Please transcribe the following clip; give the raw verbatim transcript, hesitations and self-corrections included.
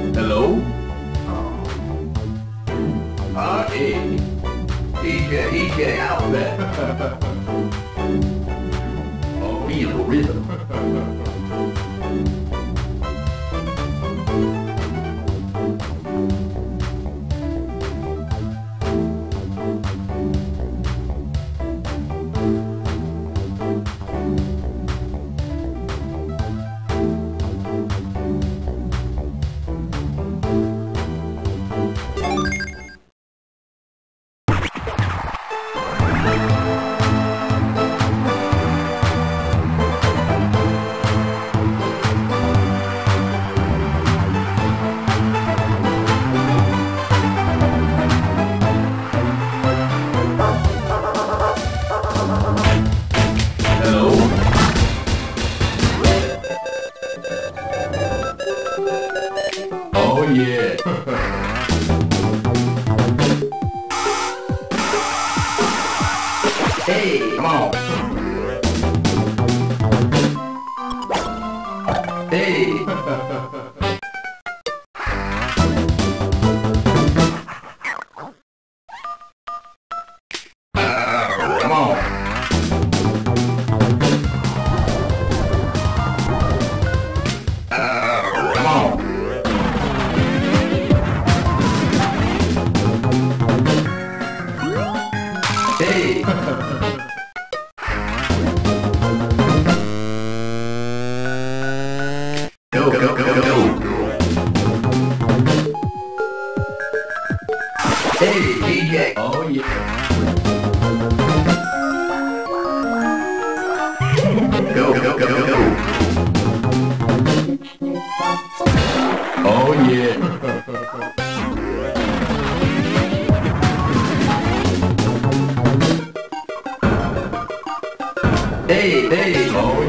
Hello? Uh, hey. D J, D J, outlet. Oh, feel the rhythm. Oh yeah. Hey, come on. Hey. Uh, come on. Uh, come on. Hey! Go, go, go, go! Hey, D J! Oh yeah! Go, go, go, go, go! Oh yeah! Hey, hey, oh